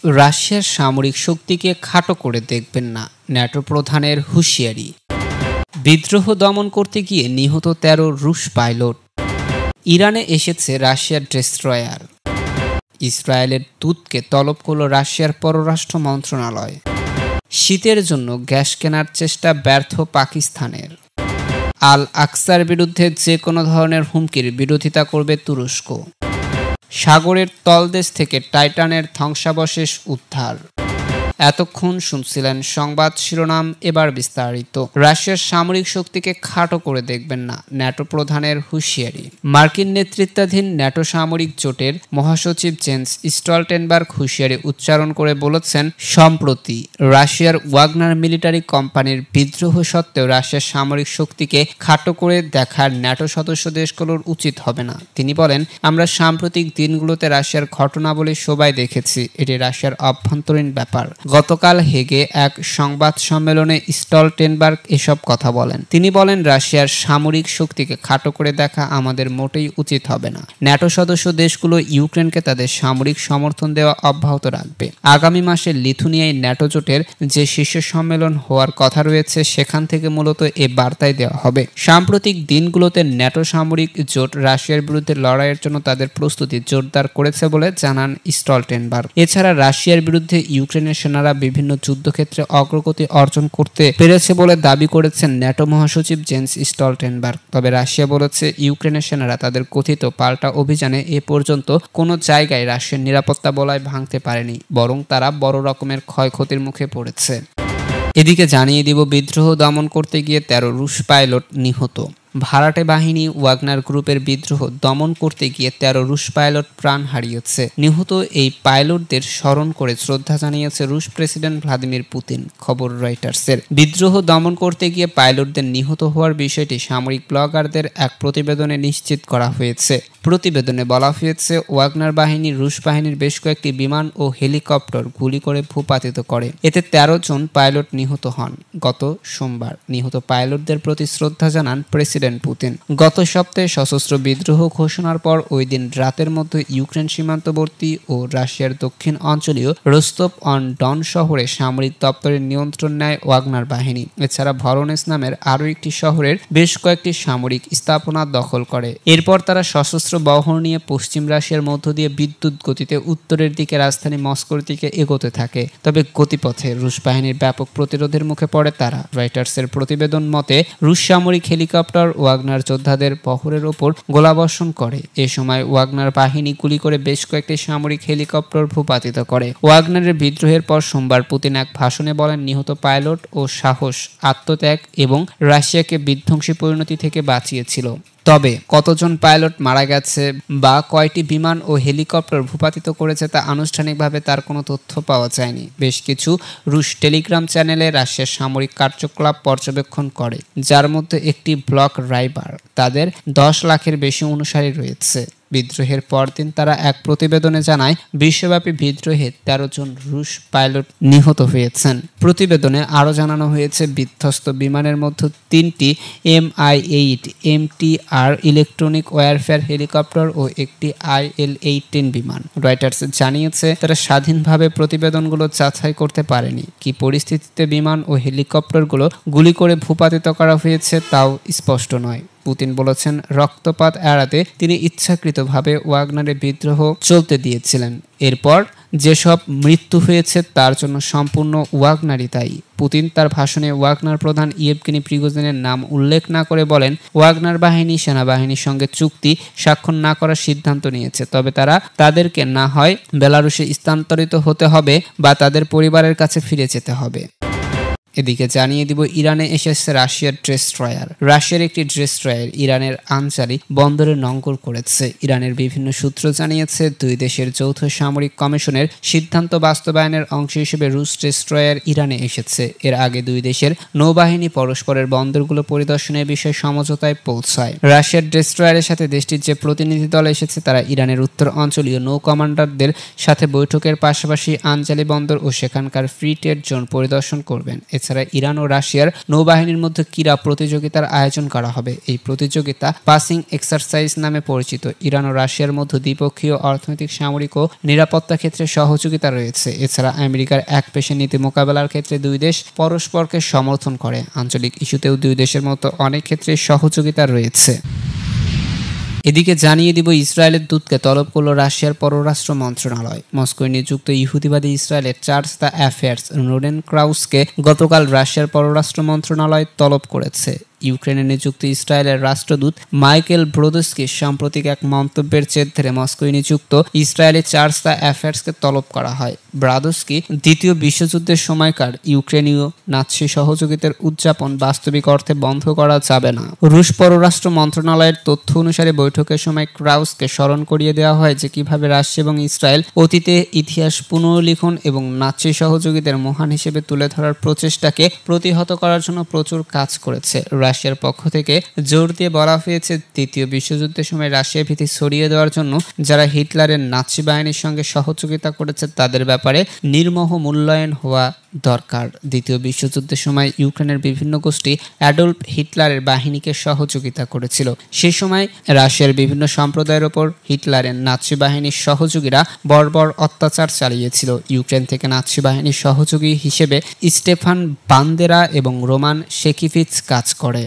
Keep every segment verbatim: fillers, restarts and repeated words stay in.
রাশিয়ার সামরিক শক্তিকে খাটো করে দেখবেন না, ন্যাটো প্রধানের হুঁশিয়ারি। বিদ্রোহ দমন করতে গিয়ে নিহত তেরো রুশ পাইলট। ইরানে এসেছে রাশিয়ার ডেস্ট্রয়ার। ইসরায়েলের দূতকে তলব করল রাশিয়ার পররাষ্ট্র মন্ত্রণালয়। শীতের জন্য গ্যাস কেনার চেষ্টা ব্যর্থ পাকিস্তানের। আল আকসার বিরুদ্ধে যে কোনো ধরনের হুমকির বিরোধিতা করবে তুরস্ক। সাগরের তলদেশ থেকে টাইটানের ধ্বংসাবশেষ উদ্ধার। এতক্ষণ শুনছিলেন সংবাদ শিরোনাম, এবার বিস্তারিত। রাশিয়ার সামরিক শক্তিকে খাটো করে দেখবেন না, ন্যাটো প্রধানের হুঁশিয়ারি। মার্কিন নেতৃত্বাধীন ন্যাটো সামরিক জোটের মহাসচিব জেন্স স্টলটেনবার্গ হুঁশিয়ারি উচ্চারণ করে বলেছেন, সম্প্রতি রাশিয়ার ওয়াগনার মিলিটারি কোম্পানির বিদ্রোহ সত্ত্বেও রাশিয়ার সামরিক শক্তিকে খাটো করে দেখার ন্যাটো সদস্য দেশগুলোর উচিত হবে না। তিনি বলেন, আমরা সাম্প্রতিক দিনগুলোতে রাশিয়ার ঘটনাবলী সবাই দেখেছি, এটি রাশিয়ার অভ্যন্তরীণ ব্যাপার। গতকাল হেগে এক সংবাদ সম্মেলনে স্টলটেনবার্গ এসব কথা বলেন। তিনি বলেন, রাশিয়ার সামরিক শক্তিকে খাটো করে দেখা আমাদের মোটেই উচিত হবে না। ন্যাটো সদস্য দেশগুলো ইউক্রেনকে তাদের সামরিক সমর্থন দেওয়া অব্যাহত রাখবে। আগামী মাসে লিথুনিয়ায় ন্যাটো জোটের যে শীর্ষ সম্মেলন হওয়ার কথা রয়েছে, সেখান থেকে মূলত এ বার্তাই দেওয়া হবে। সাম্প্রতিক দিনগুলোতে ন্যাটো সামরিক জোট রাশিয়ার বিরুদ্ধে লড়াইয়ের জন্য তাদের প্রস্তুতি জোরদার করেছে বলে জানান স্টলটেনবার্গ। এছাড়া রাশিয়ার বিরুদ্ধে ইউক্রেনের সেনারা বিভিন্ন যুদ্ধক্ষেত্রে অগ্রগতি অর্জন করতে পেরেছে বলে দাবি করেছেন ন্যাটো মহাসচিব জেন্স স্টলটেনবার্গ। তবে রাশিয়া বলেছে, ইউক্রেনের সেনারা তাদের কথিত পাল্টা অভিযানে এ পর্যন্ত কোনো জায়গায় রাশিয়ার নিরাপত্তা বলয় ভাঙতে পারেনি, বরং তারা বড় রকমের ক্ষয়ক্ষতির মুখে পড়েছে। এদিকে জানিয়ে দিব, বিদ্রোহ দমন করতে গিয়ে তেরো রুশ পাইলট নিহত। ভাড়াটে বাহিনী ওয়াগনার গ্রুপের বিদ্রোহ দমন করতে গিয়ে তেরো রুশ পাইলট প্রাণ হারিয়েছে। নিহত এই পাইলটদের স্মরণ করে শ্রদ্ধা জানিয়েছে রুশ প্রেসিডেন্ট ভ্লাদিমির পুতিন। খবর রয়টার্সের। বিদ্রোহ দমন করতে গিয়ে পাইলটদের নিহত হওয়ার বিষয়টি সামরিক ব্লগারদের এক প্রতিবেদনে নিশ্চিত করা হয়েছে। প্রতিবেদনে বলা হয়েছে, ওয়াগনার বাহিনী রুশ বাহিনীর বেশ কয়েকটি বিমান ও হেলিকপ্টার গুলি করে ভূপাতিত করে। এতে তেরো জন পাইলট নিহত হন। গত সোমবার নিহত পাইলটদের প্রতি শ্রদ্ধা জানান প্রেসিডেন্ট পুতিন। গত সপ্তাহে সশস্ত্র বিদ্রোহ ঘোষণার পর ওই দিন রাতের মধ্যে ইউক্রেন সীমান্তবর্তী ও রাশিয়ার দক্ষিণ অঞ্চলীয় রোস্তভ অন ডন শহরে সামরিক দপ্তরের নিয়ন্ত্রণ নেয় ওয়াগনার বাহিনী। এছাড়া ভরনেস নামের আরও একটি শহরের বেশ কয়েকটি সামরিক স্থাপনা দখল করে। এরপর তারা সশস্ত্র বহর নিয়ে পশ্চিম রাশিয়ার মধ্য দিয়ে বিদ্যুৎ গতিতে উত্তরের দিকে রাজধানী মস্কোর দিকে এগোতে থাকে। তবে গতিপথে রুশ বাহিনীর ব্যাপক প্রতিরোধের মুখে পড়ে তারা। রয়টার্সের প্রতিবেদন মতে, রুশ সামরিক হেলিকপ্টার ওয়াগনার যোদ্ধাদের বহরের ওপর গোলাবর্ষণ করে। এ সময় ওয়াগনার বাহিনী গুলি করে বেশ কয়েকটি সামরিক হেলিকপ্টার ভূপাতিত করে। ওয়াগনারের বিদ্রোহের পর সোমবার পুতিন এক ভাষণে বলেন, নিহত পাইলট ও সাহস, আত্মত্যাগ এবং রাশিয়াকে বিধ্বংসী পরিণতি থেকে বাঁচিয়েছিল। তবে কতজন পাইলট মারা গেছে বা কয়টি বিমান ও হেলিকপ্টার ভূপাতিত করেছে তা আনুষ্ঠানিকভাবে তার কোনো তথ্য পাওয়া যায়নি। বেশ কিছু রুশ টেলিগ্রাম চ্যানেলে রাশিয়ার সামরিক কার্যকলাপ পর্যবেক্ষণ করে, যার মধ্যে একটি ব্লক রাইবার। তাদের দশ লাখের বেশি অনুসারী রয়েছে। বিদ্রোহের পরদিন তারা এক প্রতিবেদনে জানায়, বিশ্বব্যাপী বিদ্রোহে তেরো জন রুশ পাইলট নিহত হয়েছেন। প্রতিবেদনে আরও জানানো হয়েছে, বিধ্বস্ত বিমানের মধ্যে তিনটি M I eight M T আর ইলেকট্রনিক ওয়ারফেয়ার হেলিকপ্টার ও একটি আই এল এইটিন বিমান। রয়টার্স জানিয়েছে, তারা স্বাধীনভাবে প্রতিবেদনগুলো যাচাই করতে পারেনি। কি পরিস্থিতিতে বিমান ও হেলিকপ্টারগুলো গুলি করে ভূপাতিত করা হয়েছে তাও স্পষ্ট নয়। পুতিন বলেছেন, রক্তপাত এড়াতে তিনি ইচ্ছাকৃতভাবে ওয়াগনারে বিদ্রোহ চলতে দিয়েছিলেন। এরপর যেসব মৃত্যু হয়েছে তার জন্য সম্পূর্ণ ওয়াগনারই দায়ী। পুতিন তার ভাষণে ওয়াগনার প্রধান ইয়েভগেনি প্রিগোজিনের নাম উল্লেখ না করে বলেন, ওয়াগনার বাহিনী সেনাবাহিনীর সঙ্গে চুক্তি স্বাক্ষর না করার সিদ্ধান্ত নিয়েছে। তবে তারা তাদেরকে না হয় বেলারুশে স্থানান্তরিত হতে হবে বা তাদের পরিবারের কাছে ফিরে যেতে হবে। এদিকে জানিয়ে দিব, ইরানে এসেছে রাশিয়ার ডেস্ট্রয়ার। রাশিয়ার একটি ডেস্ট্রয়ার ইরানের আনজালি বন্দরে নোঙর করেছে। ইরানের বিভিন্ন সূত্র জানিয়েছে, দুই দেশের যৌথ সামরিক কমিশনের সিদ্ধান্ত বাস্তবায়নের অংশ হিসেবে রুশ ডেস্ট্রয়ার ইরানে এসেছে। এর আগে দুই দেশের নৌবাহিনী পরস্পরের বন্দরগুলো পরিদর্শনের বিষয়ে সমঝোতায় পৌঁছায়। রাশিয়ার ডেস্ট্রয়ারের সাথে দেশটির যে প্রতিনিধি দল এসেছে তারা ইরানের উত্তর অঞ্চলীয় নৌ কমান্ডারদের সাথে বৈঠকের পাশাপাশি আনজালি বন্দর ও সেখানকার ফ্রি ট্রেড জোন পরিদর্শন করবেন। এছাড়া ইরান ও রাশিয়ার নৌবাহিনীর মধ্যে ক্রীড়া প্রতিযোগিতার আয়োজন করা হবে। এই প্রতিযোগিতা পাসিং এক্সারসাইজ নামে পরিচিত। ইরান ও রাশিয়ার মধ্যে দ্বিপক্ষীয় অর্থনৈতিক, সামরিক ও নিরাপত্তা ক্ষেত্রে সহযোগিতা রয়েছে। এছাড়া আমেরিকার একপেশে নীতি মোকাবেলার ক্ষেত্রে দুই দেশ পরস্পরকে সমর্থন করে। আঞ্চলিক ইস্যুতেও দুই দেশের মধ্যে অনেক ক্ষেত্রে সহযোগিতা রয়েছে। এদিকে জানিয়ে দিব, ইসরায়েলের দূতকে তলব করল রাশিয়ার পররাষ্ট্র মন্ত্রণালয়। মস্কোয় নিযুক্ত ইহুদিবাদী ইসরায়েলের চার্জ দ্য অ্যাফেয়ার্স রোডেন ক্রাউসকে গতকাল রাশিয়ার পররাষ্ট্র মন্ত্রণালয় তলব করেছে। ইউক্রেনে নিযুক্ত ইসরায়েলের রাষ্ট্রদূত মাইকেল ব্রোদস্কি সাম্প্রতিক এক মন্তব্যের জের ধরে মস্কোয় নিযুক্ত ইসরায়েলের চার্জ দ্য অ্যাফেয়ার্সকে তলব করা হয়। ব্রাদস্কি দ্বিতীয় বিশ্বযুদ্ধের সময়কার ইউক্রেনীয় নাৎসি সহযোগিতার উদযাপন বাস্তবিক অর্থে বন্ধ করা যাবে না। রুশ পররাষ্ট্র মন্ত্রণালয়ের তথ্য অনুসারে বৈঠকের সময় ক্রাউসকে স্মরণ করিয়ে দেওয়া হয় যে কিভাবে রাশিয়া এবং ইসরায়েল অতীতে ইতিহাস পুনর্লিখন এবং নাৎসি সহযোগিতার মহান হিসেবে তুলে ধরার প্রচেষ্টাকে প্রতিহত করার জন্য প্রচুর কাজ করেছে। রাশিয়ার পক্ষ থেকে জোর দিয়ে বলা হয়েছে, দ্বিতীয় বিশ্বযুদ্ধের সময় রাশিয়া ভীতি ছড়িয়ে দেওয়ার জন্য যারা হিটলারের নাৎসি বাহিনীর সঙ্গে সহযোগিতা করেছে তাদের ব্যাপারে নির্মোহ মূল্যায়ন হওয়া দরকার। দ্বিতীয় বিশ্বযুদ্ধের সময় ইউক্রেনের বিভিন্ন গোষ্ঠী অ্যাডলফ হিটলারের বাহিনীকে সহযোগিতা করেছিল। সে সময় রাশিয়ার বিভিন্ন সম্প্রদায়ের ওপর হিটলারের নাৎসি বাহিনীর সহযোগীরা বর্বর অত্যাচার চালিয়েছিল। ইউক্রেন থেকে নাৎসি বাহিনীর সহযোগী হিসেবে স্টেফান বান্দেরা এবং রোমান শেকিভিচ কাজ করে।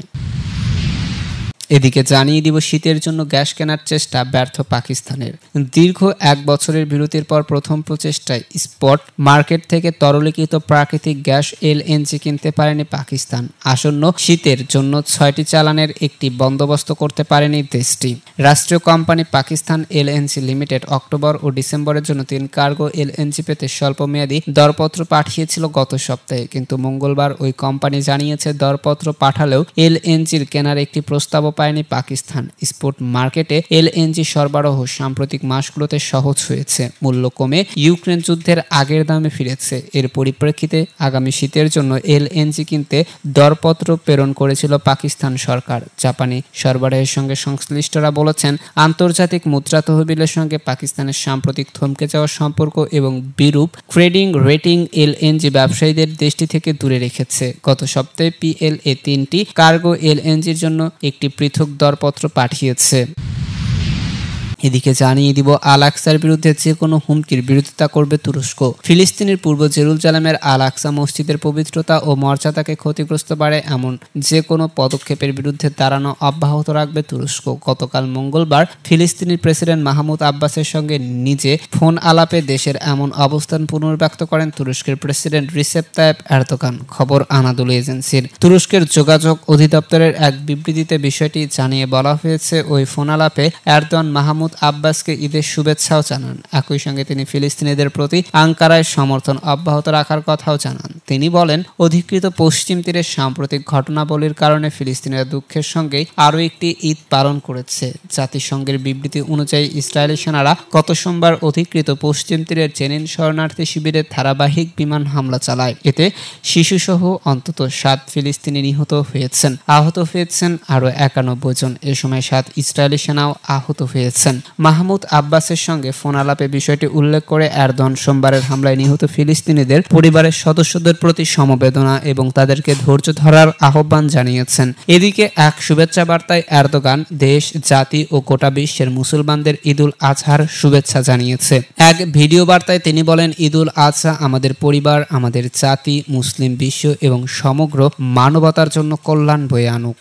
এদিকে জানিয়ে দিব, শীতের জন্য গ্যাস কেনার চেষ্টা ব্যর্থ পাকিস্তানের। দীর্ঘ এক বছরের বিরতির পর প্রথম প্রচেষ্টায় স্পট মার্কেট থেকে তরলীকৃত প্রাকৃতিক গ্যাস এলএনজি কিনতে পারেনি পাকিস্তান। আসন্ন শীতের জন্য ছয়টি চালানের একটি বন্দোবস্ত করতে পারেনি দেশটি। রাষ্ট্রীয় company Pakistan LNG limited October ও ডিসেম্বরের জন্য তিন কার্গো এলএনজি পেতে স্বল্পমেয়াদী দরপত্র পাঠিয়েছিল গত সপ্তাহে, কিন্তু মঙ্গলবার ওই কোম্পানি জানিয়েছে দরপত্র পাঠালেও এলএনজির কেনার একটি প্রস্তাব পায়নি পাকিস্তান। স্পট মার্কেটে এলএনজি সরবরাহ সাম্প্রতিক মাসগুলোতে সহজ হয়েছে, মূল্য কমে ইউক্রেন যুদ্ধের আগের দামে ফিরেছে। এর পরিপ্রেক্ষিতে আগামী শীতের জন্য এলএনজি কিনতে দরপত্র প্রেরণ করেছিল পাকিস্তান সরকার। জাপানি সরবরাহের সঙ্গে সংশ্লিষ্টরা বলেছেন, আন্তর্জাতিক মুদ্রা তহবিলের সঙ্গে পাকিস্তানের সাম্প্রতিক থমকে যাওয়া সম্পর্ক এবং বিরূপ ট্রেডিং রেটিং এলএনজি ব্যবসায়ীদের দেশটি থেকে দূরে রেখেছে। গত সপ্তাহে পিএলএ তিনটি কার্গো এলএনজির জন্য একটি পৃথক দরপত্র পাঠিয়েছে। এদিকে জানিয়ে দিব, আল আকসার বিরুদ্ধে যে কোনো হুমকির বিরোধিতা করবে তুরস্ক। ফিলিস্তিনের পূর্ব জেরুজালেমের আল আকসা মসজিদের পবিত্রতা ও মর্যাদাকে ক্ষতিগ্রস্ত পারে এমন যে কোনো পদক্ষেপের বিরুদ্ধে দাঁড়ানো অব্যাহত রাখবে তুরস্ক। গতকাল মঙ্গলবার ফিলিস্তিনি প্রেসিডেন্ট মাহমুদ আব্বাসের সঙ্গে নিজে ফোন আলাপে দেশের এমন অবস্থান পুনর্ব্যক্ত করেন তুরস্কের প্রেসিডেন্ট রিসেপ তাইপ এরদোগান। খবর আনাদোলু এজেন্সির। তুরস্কের যোগাযোগ অধিদপ্তরের এক বিবৃতিতে বিষয়টি জানিয়ে বলা হয়েছে, ওই ফোন আলাপে এরদোয়ান মাহমুদ আব্বাসকে ঈদের শুভেচ্ছাও জানান। একই সঙ্গে তিনি ফিলিস্তিনিদের প্রতি আঙ্কারায় সমর্থন অব্যাহত রাখার কথাও জানান। তিনি বলেন, অধিকৃত পশ্চিম তীরের সাম্প্রতিক ঘটনাবলীর কারণে ফিলিস্তিনিরা দুঃখের সঙ্গে আরও একটি ঈদ পালন করেছে। জাতিসংঘের বিবৃতি অনুযায়ী ইসরায়েলি সেনারা গত সোমবার অধিকৃত পশ্চিম তীরের জেনিন শরণার্থী শিবিরে ধারাবাহিক বিমান হামলা চালায়। এতে শিশুসহ অন্তত সাত ফিলিস্তিনি নিহত হয়েছেন। আহত হয়েছেন আরও একানব্বই জন। এ সময় সাত ইসরায়েলি সেনাও আহত হয়েছেন। মাহমুদ আব্বাসের সঙ্গে ফোন আলাপে বিষয়টি উল্লেখ করে এরদোয়ান সোমবারের হামলায় নিহত ফিলিস্তিনিদের পরিবারের সদস্যদের প্রতি সমবেদনা এবং তাদেরকে ধৈর্য ধরার আহ্বান জানিয়েছেন। এদিকে এক শুভেচ্ছা বার্তায় এরদোগান দেশ, জাতি ও গোটা বিশ্বের মুসলমানদের ঈদুল আজহার শুভেচ্ছা জানিয়েছে। এক ভিডিও বার্তায় তিনি বলেন, ঈদুল আজহা আমাদের পরিবার, আমাদের জাতি, মুসলিম বিশ্ব এবং সমগ্র মানবতার জন্য কল্যাণ বয়ে আনুক।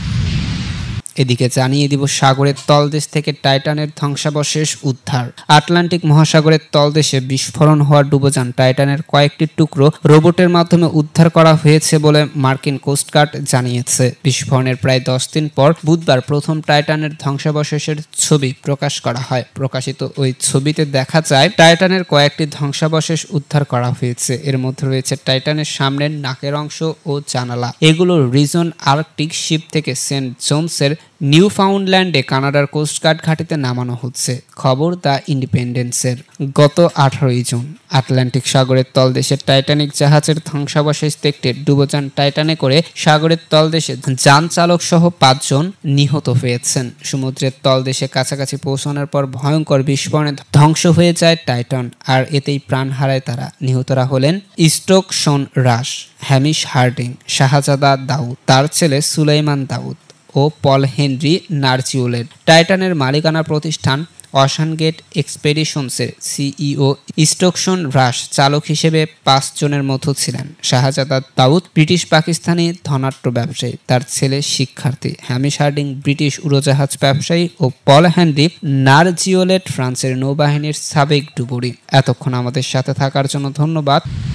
এদিকে জানিয়ে দিব, সাগরের তলদেশ থেকে টাইটানের ধ্বংসাবশেষ উদ্ধার। আটলান্টিক মহাসাগরের তলদেশে বিস্ফোরণ হওয়া ডুবোযান টাইটানের কয়েকটি টুকরো রোবটের মাধ্যমে উদ্ধার করা হয়েছে বলে মার্কিন কোস্টগার্ড জানিয়েছে। বিস্ফোরণের প্রায় দশ দিন পর বুধবার প্রথম টাইটানের ধ্বংসাবশেষের ছবি প্রকাশ করা হয়। প্রকাশিত ওই ছবিতে দেখা যায় টাইটানের কয়েকটি ধ্বংসাবশেষ উদ্ধার করা হয়েছে। এর মধ্যে রয়েছে টাইটানের সামনের নাকের অংশ ও জানালা। এগুলো রিজন আর্কটিক শিপ থেকে সেন্ট জোনসের নিউ ফাউন্ডল্যান্ডে কানাডার কোস্টগার্ড ঘাঁটিতে নামানো হচ্ছে। খবর দ্য ইন্ডিপেন্ডেন্সের। গত আঠারোই জুন আটলান্টিক সাগরের তলদেশের টাইটানিক জাহাজের ধ্বংসাবশেষ দেখতে ডুবোযান টাইটানে করে সাগরের তলদেশে যান চালক সহ পাঁচজন নিহত হয়েছেন। সমুদ্রের তলদেশে কাছাকাছি পৌঁছানোর পর ভয়ঙ্কর বিস্ফোরণে ধ্বংস হয়ে যায় টাইটান, আর এতেই প্রাণ হারায় তারা। নিহতরা হলেন স্টোকসন রাশ, হ্যামিশ হার্ডিং, শাহজাদা দাউদ, তার ছেলে সুলাইমান দাউদ ও পল হেনরি নার্জিওলের। টাইটানের মালিকানা প্রতিষ্ঠান অশান গেট এক্সপেডিশনসের সিইও স্টোকসন রাশ চালক হিসেবে পাঁচ জনের মধ্যে ছিলেন। শাহজাদা দাউদ ব্রিটিশ পাকিস্তানি ধনাঢ্য ব্যবসায়ী, তার ছেলে শিক্ষার্থী। হ্যামিশ হার্ডিং ব্রিটিশ উড়োজাহাজ ব্যবসায়ী ও পল হেনরি নার্জিওলেট ফ্রান্সের নৌবাহিনীর সাবেক ডুবুরি। এতক্ষণ আমাদের সাথে থাকার জন্য ধন্যবাদ।